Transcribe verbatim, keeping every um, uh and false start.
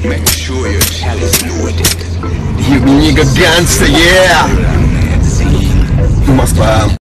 Make sure your chalice loaded. You nigga gangster, yeah! You must, um,